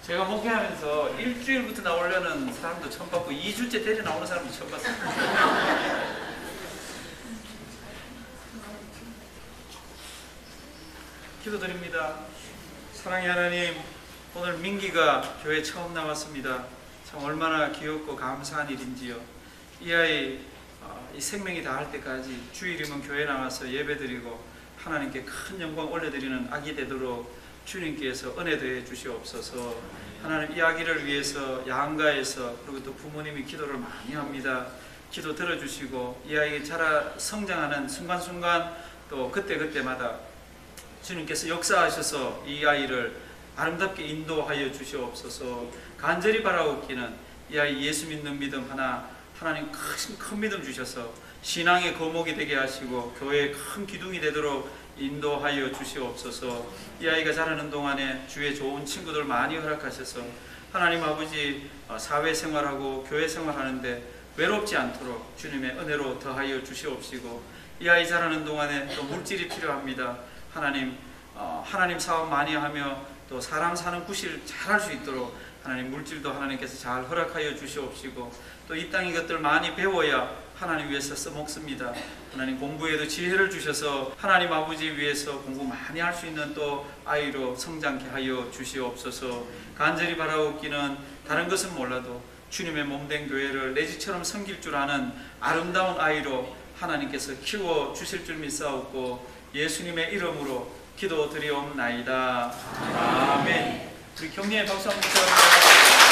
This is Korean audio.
제가 목회하면서 일주일부터 나오려는 사람도 처음 봤고 2주째 데려 나오는 사람도 처음 봤어요. 기도드립니다. 사랑의 하나님, 오늘 민기가 교회 처음 나왔습니다. 참 얼마나 귀엽고 감사한 일인지요. 이 아이 이 생명이 다할 때까지 주일이면 교회 나와서 예배드리고 하나님께 큰 영광 올려드리는 아기 되도록 주님께서 은혜 더해 주시옵소서. 하나님, 이 아기를 위해서 양가에서 그리고 또 부모님이 기도를 많이 합니다. 기도 들어주시고 이 아이가 자라 성장하는 순간순간 또 그때그때마다 주님께서 역사하셔서 이 아이를 아름답게 인도하여 주시옵소서. 간절히 바라옵기는 이 아이 예수 믿는 믿음 하나, 하나님 큰 믿음 주셔서 신앙의 거목이 되게 하시고 교회의 큰 기둥이 되도록 인도하여 주시옵소서. 이 아이가 자라는 동안에 주위에 좋은 친구들 많이 허락하셔서 하나님 아버지 사회생활하고 교회생활하는데 외롭지 않도록 주님의 은혜로 더하여 주시옵시고, 이 아이 자라는 동안에 또 물질이 필요합니다. 하나님, 하나님 사업 많이 하며 또 사람 사는 구실 잘 할 수 있도록 하나님 물질도 하나님께서 잘 허락하여 주시옵시고, 또 이 땅의 것들 많이 배워야 하나님 위해서 써먹습니다. 하나님 공부에도 지혜를 주셔서 하나님 아버지 위해서 공부 많이 할 수 있는 또 아이로 성장케 하여 주시옵소서. 간절히 바라옵기는 다른 것은 몰라도 주님의 몸된 교회를 내 집처럼 섬길 줄 아는 아름다운 아이로 하나님께서 키워 주실 줄 믿사옵고 예수님의 이름으로 기도드리옵나이다. 아멘. 우리 격려의 박수 한번 부탁드립니다.